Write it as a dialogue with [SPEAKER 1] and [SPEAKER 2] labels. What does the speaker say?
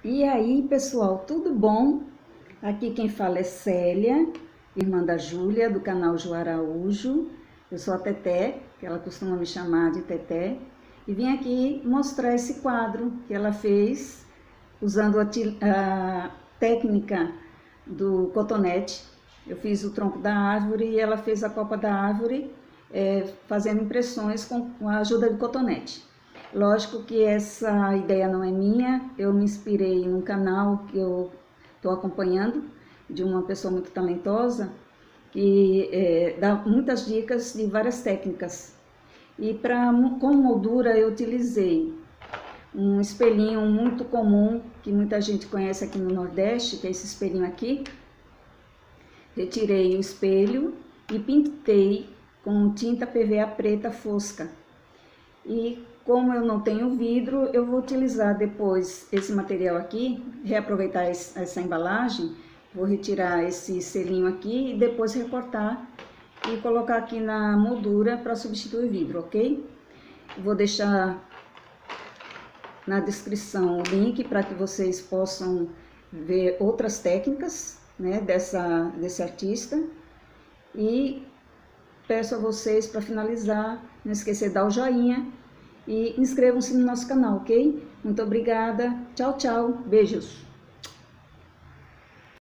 [SPEAKER 1] E aí, pessoal, tudo bom? Aqui quem fala é Célia, irmã da Júlia, do canal Ju Araújo. Eu sou a Teté, que ela costuma me chamar de Teté, e vim aqui mostrar esse quadro que ela fez usando a técnica do cotonete. Eu fiz o tronco da árvore e ela fez a copa da árvore fazendo impressões com a ajuda de cotonete. Lógico que essa ideia não é minha, eu me inspirei num canal que eu estou acompanhando, de uma pessoa muito talentosa, que dá muitas dicas de várias técnicas. E como moldura eu utilizei um espelhinho muito comum, que muita gente conhece aqui no Nordeste, que é esse espelhinho aqui. Retirei o espelho e pintei com tinta PVA preta fosca. E como eu não tenho vidro, eu vou utilizar depois esse material aqui, reaproveitar essa embalagem, vou retirar esse selinho aqui e depois recortar e colocar aqui na moldura para substituir o vidro, ok? Vou deixar na descrição o link para que vocês possam ver outras técnicas, né, desse artista. E peço a vocês, para finalizar, não esquecer de dar o joinha e inscrevam-se no nosso canal, ok? Muito obrigada. Tchau, tchau. Beijos.